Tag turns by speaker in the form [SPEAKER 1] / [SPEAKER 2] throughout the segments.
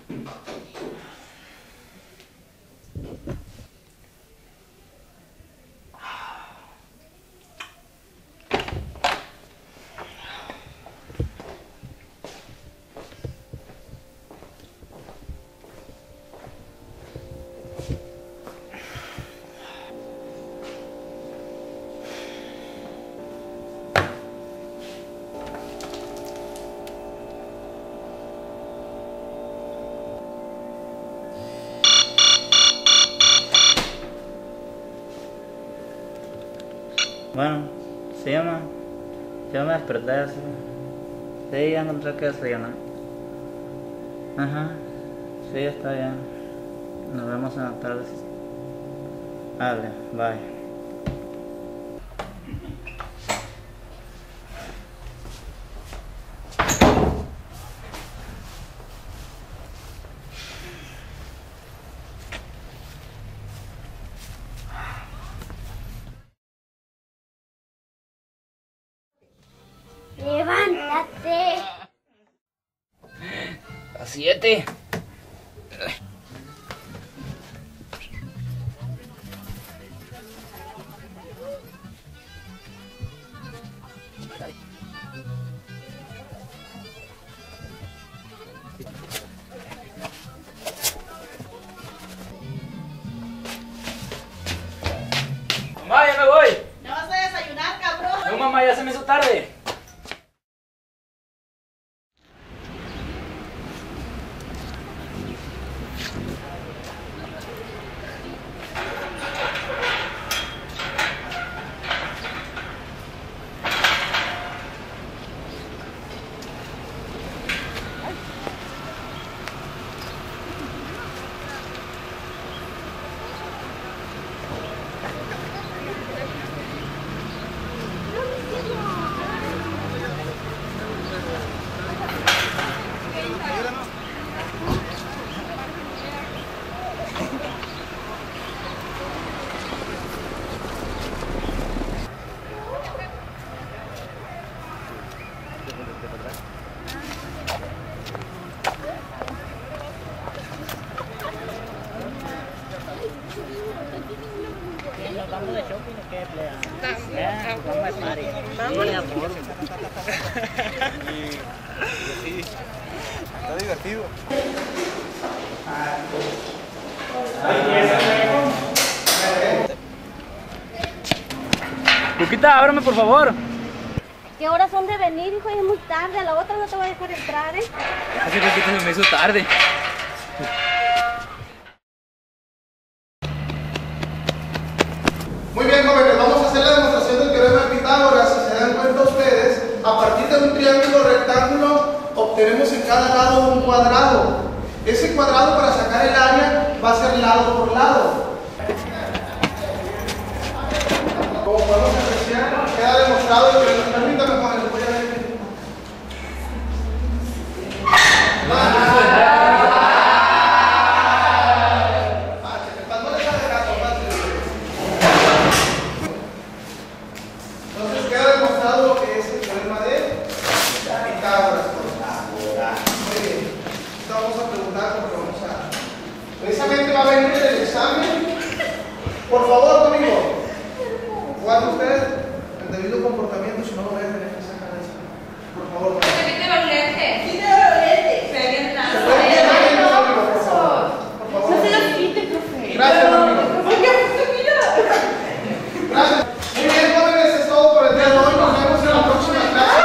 [SPEAKER 1] Bueno, sí, mamá. Yo me desperté así. Sí, ya encontré que desayunar. Ajá. Sí, está bien. Nos vemos en la tarde. Vale, bye.
[SPEAKER 2] ¡Levántate!
[SPEAKER 1] A 7. Mamá, ya me voy.
[SPEAKER 3] ¿No vas a desayunar, cabrón?
[SPEAKER 1] No, mamá, ya se me hizo tarde. Nos vamos de shopping o qué, plea? Vamos a party. Sí, amor.
[SPEAKER 4] Sí, está divertido.
[SPEAKER 1] Luquita, ábrame por favor.
[SPEAKER 2] ¿Qué horas son de venir, hijo? Es muy tarde. A la otra no te voy a dejar entrar, ¿eh?
[SPEAKER 1] Así Luquita se me hizo tarde.
[SPEAKER 4] Muy bien, jóvenes, vamos a hacer la demostración del teorema de Pitágoras. Si se dan cuenta ustedes, a partir de un triángulo rectángulo obtenemos en cada lado un cuadrado. Ese cuadrado, para sacar el área, va a ser lado por lado. Como podemos apreciar, queda demostrado el teorema. Permítame, jóvenes, voy a ver. Entonces queda demostrado lo que es el teorema de Pitágoras. Muy bien. Esto vamos a preguntar porque vamos a... Precisamente va a venir el examen. Por favor, conmigo. Guarde usted el debido comportamiento, si no lo voy a tener que sacar de examen. Por favor.
[SPEAKER 3] Quítate los lentes. Quítate los lentes. Se ven nada.
[SPEAKER 4] ¿Se puede quitar el conmigo, por favor? Por favor.
[SPEAKER 3] No se los quite, profe.
[SPEAKER 4] Gracias, conmigo.
[SPEAKER 3] Mira.
[SPEAKER 4] Gracias. Muy bien, jóvenes, es todo por el día de hoy. Nos vemos en la próxima clase.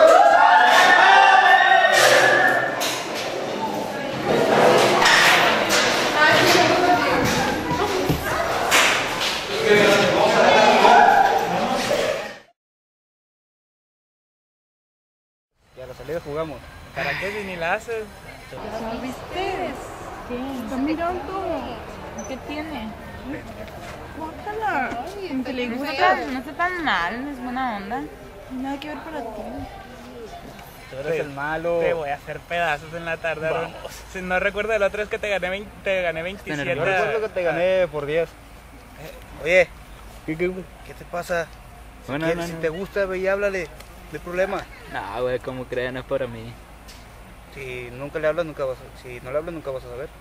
[SPEAKER 5] Y a la salida jugamos. ¿Para qué si ni la haces?
[SPEAKER 3] ¿No viste? ¿Qué? Está mirando. ¿Qué tiene? Bótala. Aunque le gusta. No está tan mal, es buena onda. Nada que ver para ti.
[SPEAKER 5] Tú eres el malo. Te voy a hacer pedazos en la tarde. Vamos. Si no recuerdo, la otra vez que te gané 27.
[SPEAKER 4] Yo recuerdo que te gané por 10. Oye, ¿qué te pasa? Si te gusta, ve y háblale. No hay problema.
[SPEAKER 1] No, güey, como crees, no es para mí.
[SPEAKER 6] Si nunca le hablas, nunca vas a... Si no le hablas, nunca vas a saber.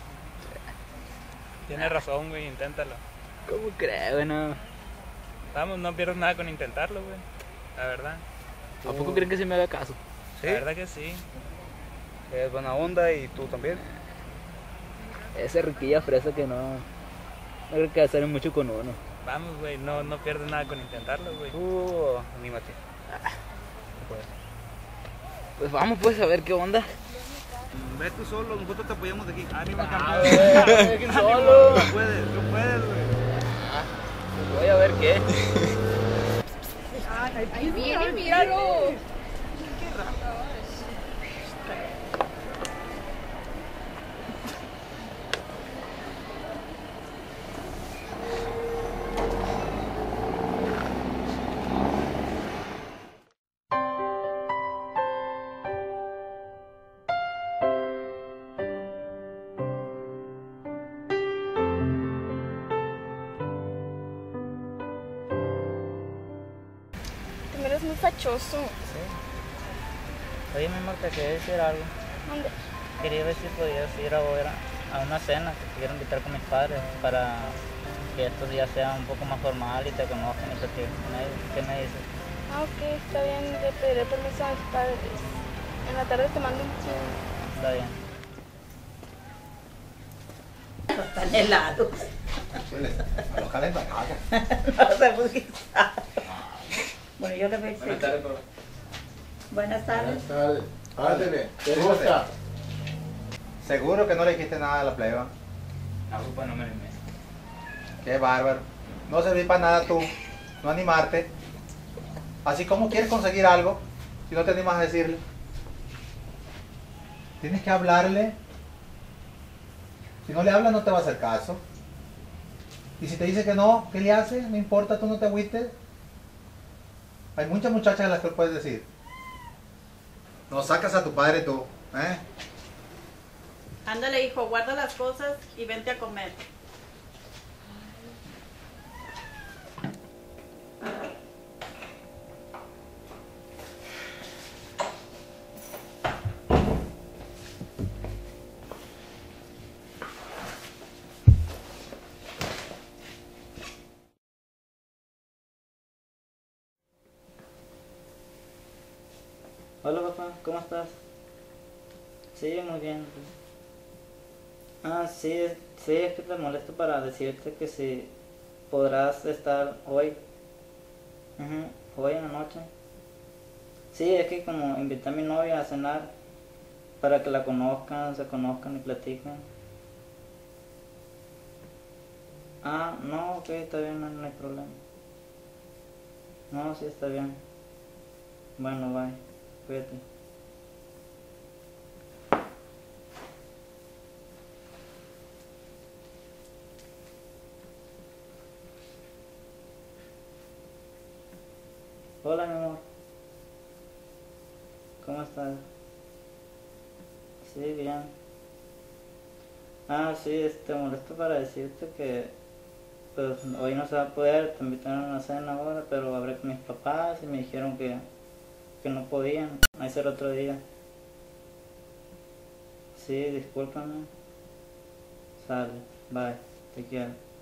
[SPEAKER 5] Tienes razón, güey, inténtalo.
[SPEAKER 1] ¿Cómo crees, güey? No.
[SPEAKER 5] Vamos, no pierdes nada con intentarlo, güey. La verdad.
[SPEAKER 1] ¿A poco creen que sí me haga caso?
[SPEAKER 6] ¿Sí?
[SPEAKER 5] La verdad que sí.
[SPEAKER 6] Es buena onda y tú también.
[SPEAKER 1] Esa riquilla fresa que no creo que hacer mucho con uno.
[SPEAKER 5] Vamos, güey, no pierdes nada con intentarlo, güey.
[SPEAKER 6] Anímate.
[SPEAKER 1] Pues vamos pues a ver qué onda.
[SPEAKER 6] Ve tú solo, nosotros te apoyamos de aquí.
[SPEAKER 5] Ánimo,
[SPEAKER 1] Ah,
[SPEAKER 5] campeón.
[SPEAKER 1] güey, solo.
[SPEAKER 6] Tú puedes, güey.
[SPEAKER 1] Voy a ver qué.
[SPEAKER 3] Ahí viene, míralo. Tú eres muy fachoso.
[SPEAKER 1] Oye, mi amor, te quería decir algo.
[SPEAKER 3] ¿Dónde?
[SPEAKER 1] Quería ver si podías ir ahora a una cena que te quiero invitar con mis padres para que estos días sean un poco más formal y te conozcan y platiquen con ellos. ¿Qué me dices?
[SPEAKER 3] Ah, ok, está bien, le pediré permiso a mis padres. En la tarde te mando un chingo.
[SPEAKER 1] Está bien.
[SPEAKER 7] Están helados.
[SPEAKER 4] Los calentan.
[SPEAKER 7] No sé por qué. Bueno, yo le voy a decir. Buenas tardes.
[SPEAKER 4] Ándale, ¿cómo está? Seguro que no le dijiste nada a la pleba.
[SPEAKER 1] Ah, pues no me animé.
[SPEAKER 4] Qué bárbaro. No serví para nada tú. No animarte. Así como quieres conseguir algo, si no te animas a decirle. Tienes que hablarle. Si no le hablas, no te va a hacer caso. Y si te dice que no, ¿qué le hace? No importa, tú no te agüites. Hay muchas muchachas a las que le puedes decir. No sacas a tu padre tú, ¿eh?
[SPEAKER 7] Ándale, hijo, guarda las cosas y vente a comer.
[SPEAKER 1] Hola papá, ¿cómo estás? Sí, muy bien. Ah, sí, es que te molesto para decirte que si podrás estar hoy, hoy en la noche. Sí, es que como invité a mi novia a cenar para que la conozcan, se conozcan y platiquen. Ah, no, ok, está bien, no hay problema. No, sí, está bien. Bueno, bye. Cuídate. Hola, mi amor. ¿Cómo estás? Sí, bien. Ah, sí, molesto para decirte que pues hoy no se va a poder, te invitaron a una cena ahora, pero hablé con mis papás y me dijeron que no podían, hay que ser otro día. Sí, discúlpame. Sale, bye, te quiero.